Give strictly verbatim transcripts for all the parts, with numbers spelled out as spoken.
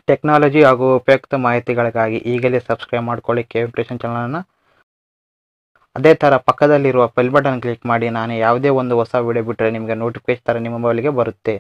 Technology ಹಾಗೂ ಉಪಯುಕ್ತ ಮಾಹಿತಿಗಳಿಗಾಗಿ ಈಗಲೇ ಸಬ್ಸ್ಕ್ರೈಬ್ ಮಾಡ್ಕೊಳ್ಳಿ ಕೆ ಇಂಪ್ರೆಷನ್ ಚಾನಲನ್ನು. ಅದೇ ಥರ ಪಕ್ಕದಲ್ಲಿರುವ ಬೆಲ್ ಬಟನ್ ಕ್ಲಿಕ್ ಮಾಡಿ. ನಾನು ಯಾವುದೇ ಒಂದು ಹೊಸ ವಿಡಿಯೋ ಬಿಟ್ಟರೆ ನಿಮಗೆ ನೋಟಿಫಿಕೇಶನ್ ಥರ ನಿಮ್ಮ ಮೊಬೈಲ್ಗೆ ಬರುತ್ತೆ.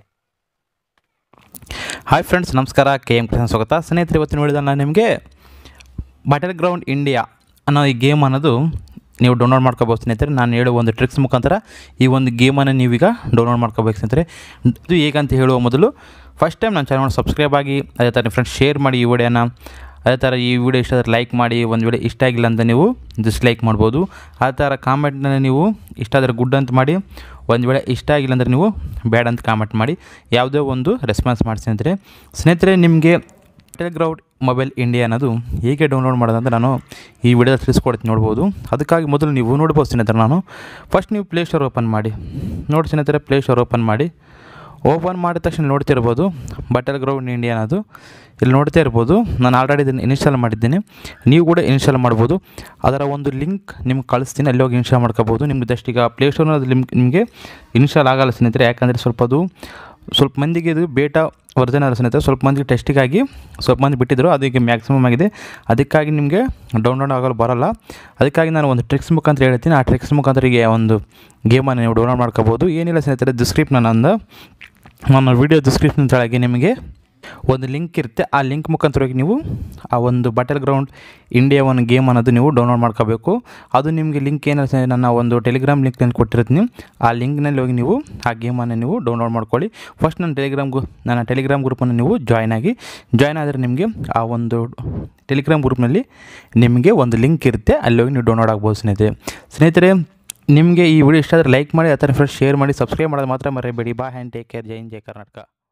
ಹಾಯ್ ಫ್ರೆಂಡ್ಸ್, ನಮಸ್ಕಾರ. ಕೆ ಎಂ ಕೃಷ್ಣ ಸ್ವಾಗತ. ಸ್ನೇಹಿತರೆ, ಇವತ್ತು ನೋಡಿದ ನಾನು ನಿಮಗೆ ಬ್ಯಾಟಲ್ ಗ್ರೌಂಡ್ ಇಂಡಿಯಾ ಅನ್ನೋ ಈ ಗೇಮ್ ಅನ್ನೋದು ನೀವು ಡೌನ್ಲೋಡ್ ಮಾಡ್ಕೋಬೋದು. ಸ್ನೇಹಿತರೆ, ನಾನು ಹೇಳುವ ಒಂದು ಟ್ರಿಕ್ಸ್ ಮುಖಾಂತರ ಈ ಒಂದು ಗೇಮನ್ನು ನೀವೀಗ ಡೌನ್ಲೋಡ್ ಮಾಡ್ಕೋಬೇಕು. ಸ್ನೇಹಿತರೆ, ಇದು ಹೇಗಂತ ಹೇಳುವ ಮೊದಲು ಫಸ್ಟ್ ಟೈಮ್ ನನ್ನ ಚಾನಲ್ ಸಬ್ಸ್ಕ್ರೈಬ್ ಆಗಿ, ಅದೇ ಥರ ಫ್ರೆಂಡ್ಸ್ ಶೇರ್ ಮಾಡಿ ಈ ವಿಡಿಯೋನ. ಅದೇ ಥರ ಈ ವಿಡಿಯೋ ಇಷ್ಟ ಆದರೆ ಲೈಕ್ ಮಾಡಿ. ಒಂದು ವೇಳೆ ಇಷ್ಟ ಆಗಿಲ್ಲ ಅಂತ ನೀವು ಡಿಸ್ಲೈಕ್ ಮಾಡ್ಬೋದು. ಅದೇ ಥರ ಕಾಮೆಂಟ್ನ ನೀವು ಇಷ್ಟ ಆದರೆ ಗುಡ್ ಅಂತ ಮಾಡಿ, ಒಂದು ವೇಳೆ ಇಷ್ಟ ಆಗಿಲ್ಲ ಅಂದರೆ ನೀವು ಬ್ಯಾಡ್ ಅಂತ ಕಾಮೆಂಟ್ ಮಾಡಿ. ಯಾವುದೇ ಒಂದು ರೆಸ್ಪಾನ್ಸ್ ಮಾಡಿ. ಸ್ನೇಹಿತರೆ ಸ್ನೇಹಿತರೆ ನಿಮಗೆ ಬ್ಯಾಟಲ್ಗ್ರೌಂಡ್ ಮೊಬೈಲ್ ಇಂಡಿಯಾ ಅನ್ನೋದು ಹೇಗೆ ಡೌನ್ಲೋಡ್ ಮಾಡೋದಂತ ನಾನು ಈ ವಿಡಿಯೋದಲ್ಲಿ ತಿಳಿಸ್ಕೊಡ್ತೀನಿ, ನೋಡ್ಬೋದು. ಅದಕ್ಕಾಗಿ ಮೊದಲು ನೀವು ನೋಡ್ಬೋದು ಸ್ನೇಹಿತರೆ, ನಾನು ಫಸ್ಟ್ ನೀವು ಪ್ಲೇ ಸ್ಟೋರ್ ಓಪನ್ ಮಾಡಿ. ನೋಡಿ ಸ್ನೇಹಿತರೆ, ಪ್ಲೇ ಸ್ಟೋರ್ ಓಪನ್ ಮಾಡಿ. ಓಪನ್ ಮಾಡಿದ ತಕ್ಷಣ ನೋಡ್ತಿರ್ಬೋದು ಬ್ಯಾಟಲ್ಗ್ರೌಂಡ್ ಇಂಡಿಯಾ ಅನ್ನೋದು ಇಲ್ಲಿ ನೋಡ್ತಾ ಇರ್ಬೋದು. ನಾನು ಆಲ್ರೆಡಿ ಇದನ್ನು ಇನ್ಸ್ಟಾಲ್ ಮಾಡಿದ್ದೀನಿ, ನೀವು ಕೂಡ ಇನ್ಸ್ಟಾಲ್ ಮಾಡ್ಬೋದು. ಅದರ ಒಂದು ಲಿಂಕ್ ನಿಮ್ಗೆ ಕಳಿಸ್ತೀನಿ, ಅಲ್ಲಿ ಹೋಗಿ ಇನ್ಸ್ಟಾಲ್ ಮಾಡ್ಕೋಬೋದು. ನಿಮ್ಗೆ ಜಸ್ಟ್ ಈಗ ಪ್ಲೇಸ್ಟೋರ್ನ ಲಿಂಕ್ ನಿಮಗೆ ಇನ್ಸ್ಟಾಲ್ ಆಗಲ್ಲ ಸ್ನೇಹಿತರೆ, ಯಾಕಂದರೆ ಸ್ವಲ್ಪ ಅದು ಸ್ವಲ್ಪ ಮಂದಿಗೆ ಇದು ಬೇಟಾ ವರ್ಜನ್ ಅಲ್ಲ ಸ್ನೇಹಿತರೆ. ಸ್ವಲ್ಪ ಮಂದಿಗೆ ಟೆಸ್ಟಿಗಾಗಿ ಸ್ವಲ್ಪ ಮಂದಿ ಬಿಟ್ಟಿದ್ದರು, ಅದು ಈಗ ಮ್ಯಾಕ್ಸಿಮಮ್ ಆಗಿದೆ. ಅದಕ್ಕಾಗಿ ನಿಮಗೆ ಡೌನ್ಲೋಡ್ ಆಗಲು ಬರೋಲ್ಲ. ಅದಕ್ಕಾಗಿ ನಾನು ಒಂದು ಟ್ರಿಕ್ಸ್ ಮುಖಾಂತರ ಹೇಳ್ತೀನಿ. ಆ ಟ್ರಿಕ್ಸ್ ಮುಖಾಂತರ ಈಗ ಒಂದು ಗೇಮನ್ನು ನೀವು ಡೌನ್ಲೋಡ್ ಮಾಡ್ಕೋಬೋದು. ಏನಿಲ್ಲ ಸ್ನೇಹಿತರೆ, ಡಿಸ್ಕ್ರಿಪ್ಷನ್ ನಂದು ನನ್ನ ವೀಡಿಯೋ ಡಿಸ್ಕ್ರಿಪ್ಷನ್ ಕೆಳಗೆ ನಿಮಗೆ ಒಂದು ಲಿಂಕ್ ಇರುತ್ತೆ. ಆ ಲಿಂಕ್ ಮುಖಾಂತರವಾಗಿ ನೀವು ಆ ಒಂದು ಬ್ಯಾಟಲ್ ಗ್ರೌಂಡ್ ಇಂಡಿಯಾ ಒಂದು ಗೇಮ್ ಅನ್ನೋದು ನೀವು ಡೌನ್ಲೋಡ್ ಮಾಡ್ಕೋಬೇಕು. ಅದು ನಿಮಗೆ ಲಿಂಕ್ ಏನಿಲ್ಲ, ನನ್ನ ಒಂದು ಟೆಲಿಗ್ರಾಮ್ ಲಿಂಕ್ ನಾನು ಕೊಟ್ಟಿರ್ತೀನಿ. ಆ ಲಿಂಕ್ನಲ್ಲಿ ಹೋಗಿ ನೀವು ಆ ಗೇಮನ್ನು ನೀವು ಡೌನ್ಲೋಡ್ ಮಾಡ್ಕೊಳ್ಳಿ. ಫಸ್ಟ್ ನನ್ನ ಟೆಲಿಗ್ರಾಮ್ ಗ್ರೂ ನನ್ನ ಟೆಲಿಗ್ರಾಮ್ ಗ್ರೂಪನ್ನು ನೀವು ಜಾಯ್ನ್ ಆಗಿ. ಜಾಯ್ನ್ ಆದರೆ ನಿಮಗೆ ಆ ಒಂದು ಟೆಲಿಗ್ರಾಮ್ ಗ್ರೂಪ್ನಲ್ಲಿ ನಿಮಗೆ ಒಂದು ಲಿಂಕ್ ಇರುತ್ತೆ, ಅಲ್ಲಿ ಹೋಗಿ ನೀವು ಡೌನ್ಲೋಡ್ ಆಗ್ಬೋದು. ಸ್ನೇಹಿತರೆ ಸ್ನೇಹಿತರೆ ನಿಮಗೆ ಈ ವಿಡಿಯೋ ಇಷ್ಟ ಆದರೆ ಲೈಕ್ ಮಾಡಿ, ಆ ಥರ ಫ್ರೆಂಡ್ಸ್ ಶೇರ್ ಮಾಡಿ, ಸಬ್ಸ್ಕ್ರೈಬ್ ಮಾಡೋದು ಮಾತ್ರ ಮರೆಯಬೇಡಿ. Bye and take care. Jai Hind, Jai Karnataka.